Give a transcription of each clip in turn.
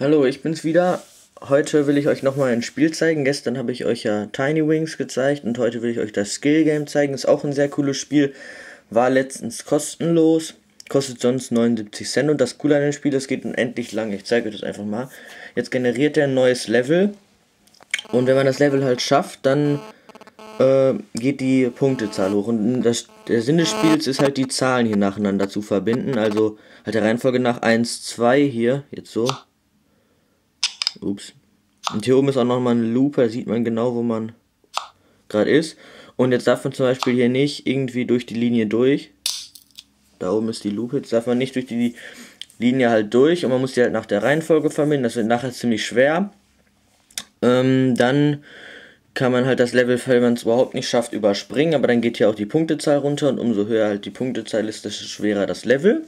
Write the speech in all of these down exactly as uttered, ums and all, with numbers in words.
Hallo, ich bin's wieder. Heute will ich euch nochmal ein Spiel zeigen. Gestern habe ich euch ja Tiny Wings gezeigt und heute will ich euch das Skill Game zeigen. Ist auch ein sehr cooles Spiel. War letztens kostenlos. Kostet sonst neunundsiebzig Cent und das Coole an dem Spiel, das geht unendlich lang. Ich zeige euch das einfach mal. Jetzt generiert er ein neues Level und wenn man das Level halt schafft, dann äh, geht die Punktezahl hoch. Und das, der Sinn des Spiels ist halt, die Zahlen hier nacheinander zu verbinden. Also halt der Reihenfolge nach eins, zwei hier, jetzt so. Ups. Und hier oben ist auch nochmal eine Lupe, da sieht man genau, wo man gerade ist. Und jetzt darf man zum Beispiel hier nicht irgendwie durch die Linie durch. Da oben ist die Lupe, jetzt darf man nicht durch die Linie halt durch und man muss die halt nach der Reihenfolge verbinden. Das wird nachher ziemlich schwer. Ähm, dann kann man halt das Level, wenn man es überhaupt nicht schafft, überspringen, aber dann geht hier auch die Punktezahl runter und umso höher halt die Punktezahl ist, desto schwerer das Level.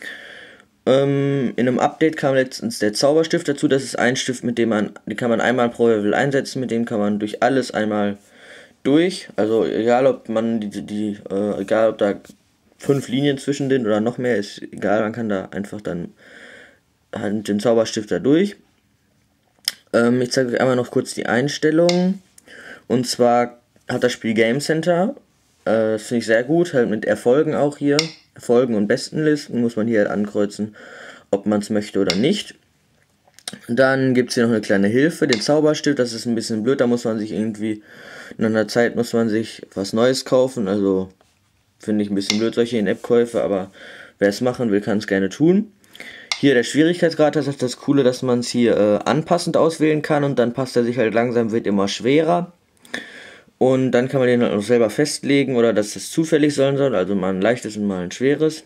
Ähm, in einem Update kam letztens der Zauberstift dazu. Das ist ein Stift, mit dem man, den kann man einmal pro Level einsetzen, mit dem kann man durch alles einmal durch. Also egal ob man die, die äh, egal ob da fünf Linien zwischen den oder noch mehr, ist egal, man kann da einfach dann halt mit dem Zauberstift da durch. Ähm, ich zeige euch einmal noch kurz die Einstellungen. Und zwar hat das Spiel Game Center. Äh, das finde ich sehr gut, halt mit Erfolgen auch hier. Erfolgen und Bestenlisten muss man hier halt ankreuzen, ob man es möchte oder nicht. Dann gibt es hier noch eine kleine Hilfe, den Zauberstift, das ist ein bisschen blöd, da muss man sich irgendwie, in einer Zeit muss man sich was Neues kaufen, also finde ich ein bisschen blöd, solche In-App-Käufe, aber wer es machen will, kann es gerne tun. Hier der Schwierigkeitsgrad, das ist das Coole, dass man es hier äh, anpassend auswählen kann und dann passt er sich halt langsam, wird immer schwerer. Und dann kann man den auch selber festlegen oder dass es zufällig sein soll, also mal ein leichtes und mal ein schweres.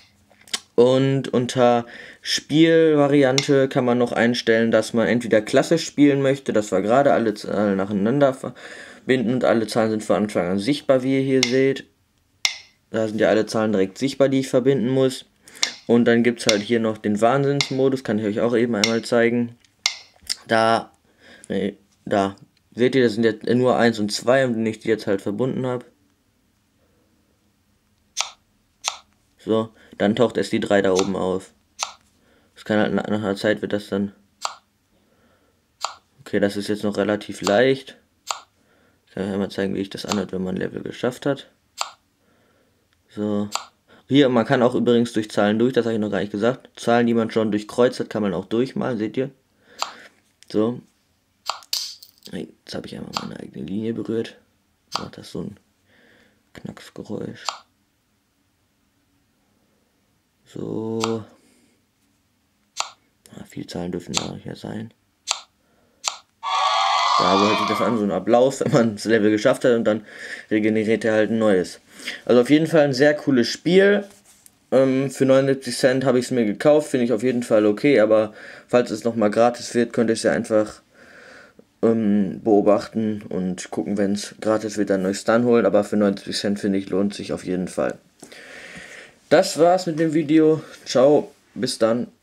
Und unter Spielvariante kann man noch einstellen, dass man entweder klassisch spielen möchte, dass wir gerade alle Zahlen nacheinander verbinden und alle Zahlen sind von Anfang an sichtbar, wie ihr hier seht. Da sind ja alle Zahlen direkt sichtbar, die ich verbinden muss. Und dann gibt es halt hier noch den Wahnsinnsmodus, kann ich euch auch eben einmal zeigen. Da, nee, da. Seht ihr, das sind jetzt nur eins und zwei, und wenn ich die jetzt halt verbunden habe. So, dann taucht erst die drei da oben auf. Das kann halt nach einer Zeit wird das dann. Okay, das ist jetzt noch relativ leicht. Ich kann euch einmal zeigen, wie ich das anhört, wenn man ein Level geschafft hat. So. Hier, man kann auch übrigens durch Zahlen durch, das habe ich noch gar nicht gesagt. Zahlen, die man schon durchkreuzt hat, kann man auch durchmalen, seht ihr? So. Jetzt habe ich einmal meine eigene Linie berührt. Macht das so ein Knacksgeräusch. So. Ja, viele Zahlen dürfen da hier sein. Da hört sich das an, so ein Applaus, wenn man das Level geschafft hat und dann regeneriert er halt ein neues. Also auf jeden Fall ein sehr cooles Spiel. Ähm, für neunundsiebzig Cent habe ich es mir gekauft, finde ich auf jeden Fall okay, aber falls es nochmal gratis wird, könnt ihr es ja einfach beobachten und gucken, wenn es gratis wird, dann euch dann holen, aber für neunzig Cent finde ich, lohnt sich auf jeden Fall. Das war's mit dem Video. Ciao, bis dann.